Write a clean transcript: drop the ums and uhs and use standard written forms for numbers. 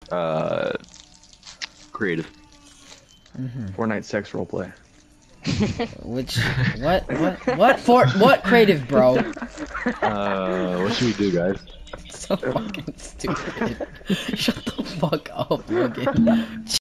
Creative. Fortnite sex roleplay. Which what creative, bro? What should we do, guys? So fucking stupid. Shut the fuck up, Logan.